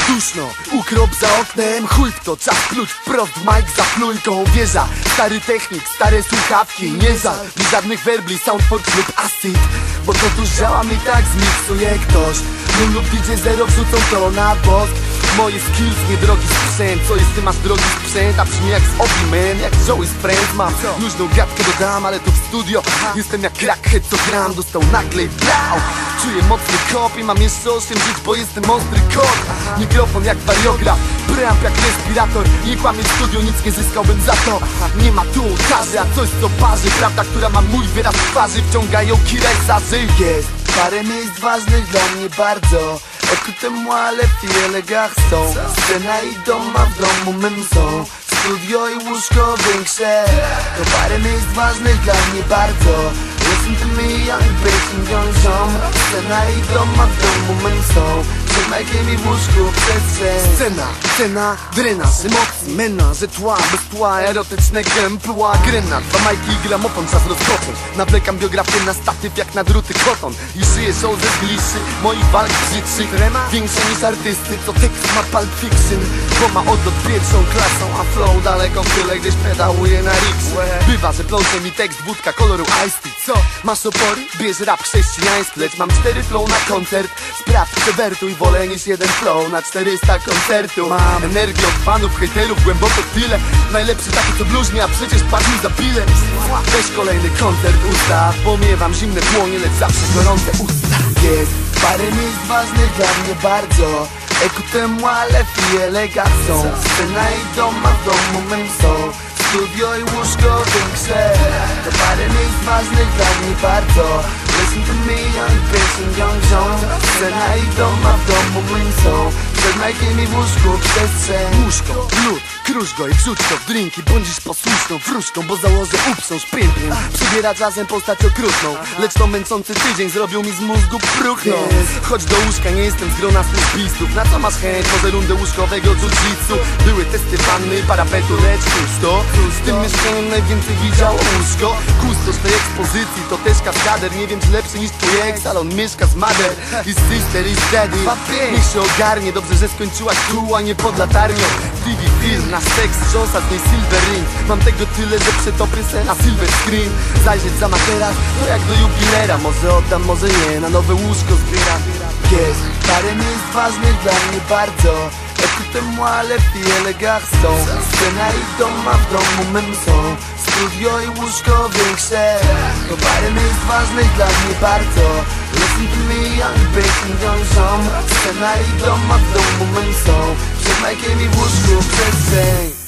duszno, ukrop za oknem, chuj w to, czas pluć wprost w mic za plujką. Wieża, stary technik, stare słuchawki, nie za żadnych werbli, soundforce lub acid, bo to tu działa mi tak, zmiksuje ktoś. Rum lub DJ Zero wrzucą to na bosk. Moje skills, niedrogi sprzęt, co jest, ty masz drogi sprzęt, a brzmi jak z Obi-Man, jak Joey z Friends. Mam luźną gadkę dodam, ale tu w studio jestem jak crackhead, co gram, dostał nagle i blau. Czuję mocny kop i mam jeszcze 8 żyć, bo jestem ostry kot. Mikrofon jak wariograf, preamp jak respirator. Nie kłamię w studiu, nic nie zyskałbym za to. Nie ma tu ołtarzy, a coś co parzy. Prawda, która ma mój wyraz twarzy, wciągają kiresarzy. Jest parę miejsc ważnych dla mnie bardzo. Écoutez-moi, les filles, les garçons. Scena i doma, w domu mym są. Studio i łóżko większe. To parę miejsc ważnych dla mnie bardzo. Listen to me, young bitch and young ziom. Scena i doma, w domu mym są. Przed majkiem i w łóżku przestrzeń. Scena, drenaż, emocji, menaż, tła, bez tła, erotyczne gępła, grenat, dwa majki i gramofon, czas rozpocząć. Nawlekam biografię na statyw jak na druty koton. I szyję show ze bliższy, moich walk brzydszych. Większe niż artysty, co tekst ma Pulp Fiction. Bo ma odlot pierwszą klasą, a flow daleko w tyle, gdyś pedałuje na riksie. Bywa, że plącze mi tekst, wódka koloru Ice Tea. Co? Masz opory? Bierz rap chrześcijański, lecz mam 4 flow na koncert. Sprawdź, przewertuj, wolę niż jeden flow na 400 koncertu. Mam energię od fanów, hejterów, głęboko tyle. Najlepszy taki co bluźnie, a przecież płacił za bilet. Weź kolejny koncert ustaw, bo miewam zimne dłonie, lecz zawsze gorące usta. Jest parę miejsc ważnych dla mnie bardzo. Écoutez-moi, les filles, les garçons. Scena i doma, w domu mym są. Studio i łóżko większe. To parę miejsc ważnych dla mnie bardzo. Listen to me, young bitch and young ziom. Scena i doma, w domu mym są. Przed majkiem i w łóżku przestrzeń. Łóżko, lód, krusz go i wrzuć to w drinki. Bądź posłuszną wróżką, bo założę uprząż pięknym. Przybierać razem postać okrutną, lecz to męczący tydzień zrobił mi z mózgu próchną. Chodź do łóżka, nie jestem z grona służbistów. Na co masz chęć? Może rundę łóżkowego jiu-jitsu. Były testy wanny, parapetu, lecz pusto. Z tym mieszkaniem najwięcej widziało łóżko. Kustosz tej ekspozycji to też kaskader. Nie wiem czy lepszy niż twój ex, ale on mieszka z mother. His sister is daddy. Niech się ogarnie, dobrze, że skończyłaś tu, a nie pod latarnią. TV film na seks, Jonesa z niej silver ring. Mam tego tyle, że przetopię se na silver screen. Zajrzeć za materac, to jak do jubilera. Może oddam, może nie, na nowe łóżko zbieram. Jest parę miejsc ważnych dla mnie bardzo. Écoutez-moi, les filles, les garçons. Scena i doma, w domu mym są. Studio i łóżko większe. To parę miejsc ważnych dla mnie bardzo. Listen to me, young bitch and young ziom. Scena i doma, w domu mym są. Przed majkiem i w łóżku przestrzeń.